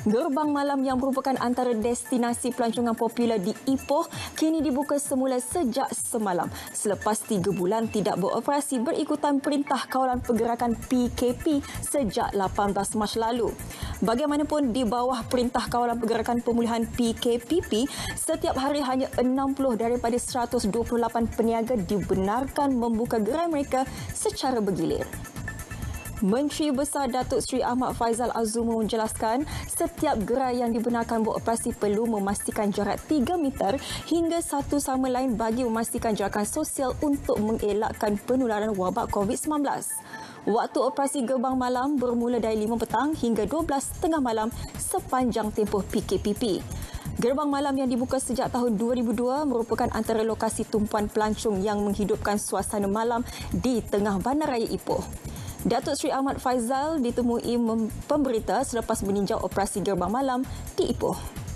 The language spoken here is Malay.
Gerbang malam yang merupakan antara destinasi pelancongan popular di Ipoh kini dibuka semula sejak semalam selepas 3 bulan tidak beroperasi berikutan Perintah Kawalan Pergerakan PKP sejak 18 Mac lalu. Bagaimanapun, di bawah Perintah Kawalan Pergerakan Pemulihan PKPP, setiap hari hanya 60 daripada 128 peniaga dibenarkan membuka gerai mereka secara bergilir. Menteri Besar Datuk Seri Ahmad Faizal Azumu menjelaskan setiap gerai yang dibenarkan beroperasi perlu memastikan jarak 3 meter hingga satu sama lain bagi memastikan jarakan sosial untuk mengelakkan penularan wabak COVID-19. Waktu operasi gerbang malam bermula dari 5 petang hingga 12 tengah malam sepanjang tempoh PKPP. Gerbang malam yang dibuka sejak tahun 2002 merupakan antara lokasi tumpuan pelancong yang menghidupkan suasana malam di tengah bandaraya Ipoh. Datuk Seri Ahmad Faizal ditemui pemberita selepas meninjau operasi gerbang malam di Ipoh.